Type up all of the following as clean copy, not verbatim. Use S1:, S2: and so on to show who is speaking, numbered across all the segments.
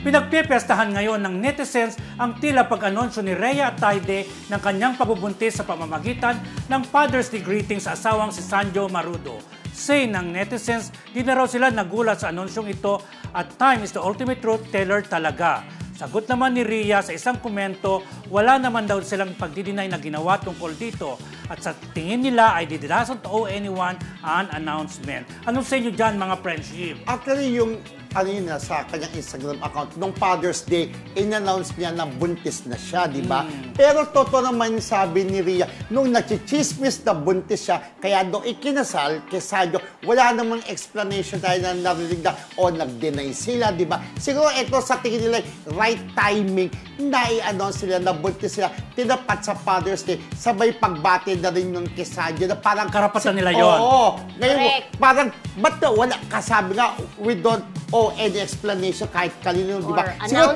S1: Pinagpipestahan ngayon ng netizens ang tila pag-anonsyo ni Rhea Atayde ng kanyang pagbubuntis sa pamamagitan ng Father's Day greeting sa asawang si Sanjo Marudo. Say ng netizens, di na raw sila nagulat sa anonsyong ito at time is the ultimate truth teller talaga. Sagot naman ni Rhea sa isang komento, wala naman daw silang pagdidinay na ginawa tungkol dito at sa tingin nila ay they doesn't owe anyone an announcement. Anong sa inyo dyan mga friendship?
S2: Actually, yung kanina sa kanyang Instagram account, nung Father's Day, in-announce niya na buntis na siya, di ba? Pero totoo naman yung sabi ni Rhea, nung nagchichismis na buntis siya, kaya doon ikinasal kay Sanjo, wala namang explanation tayo na narinig na o nag-deny sila, di ba? Siguro ito sa tingin nila, right timing, na i-announce sila na buntis sila, tinapat sa Father's Day, sabay pagbati na rin yung kay Sanjo, na parang
S1: karapatan nila yon.
S2: Oo. Ngayon, parang, ba't wala, kasabi nga, we don't owe any explanation kahit kanino, di ba? Siguro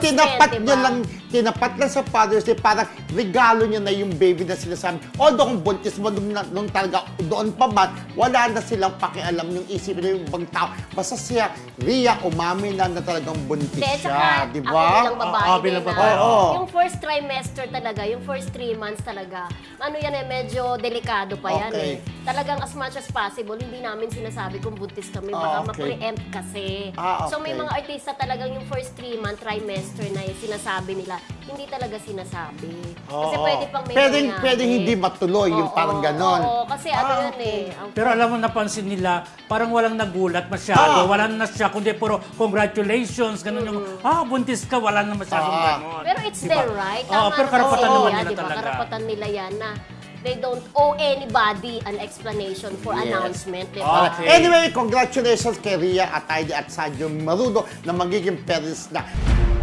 S2: tinapat lang sa Father's Day, parang regalo niya na yung baby na sinasabi. Although kung buntis mo nung talaga doon pa man, wala na silang pakialam yung isipin na yung ibang tao. Basta siya, Rhea, umami na talagang buntis siya, di ba?
S3: Bilang babae. Yung first trimester talaga, yung first 3 months talaga, ano yan eh, medyo delikado pa yan eh. Talagang as much as possible, hindi namin sinasabi kung buntis kami, baka ma-preempt kasi. So may mga artista talagang yung first 3-month trimester na yung sinasabi nila, hindi talaga sinasabi. Kasi pwede pang may mangyari.
S2: Pwede hindi matuloy, yung parang ganon.
S3: Oo, kasi ano yan eh.
S1: Pero alam mo, napansin nila, parang walang nagulat masyado. Wala na siya, kundi puro congratulations, ganun yung, buntis ka, wala na masyadong ganon.
S3: Pero it's their right.
S1: Pero karapatan naman nila talaga.
S3: Karapatan nila yan na they don't owe anybody an explanation for announcement. Diba?
S2: Anyway, congratulations kay Rhea Atayde at Sanjo Marudo na magiging parents na.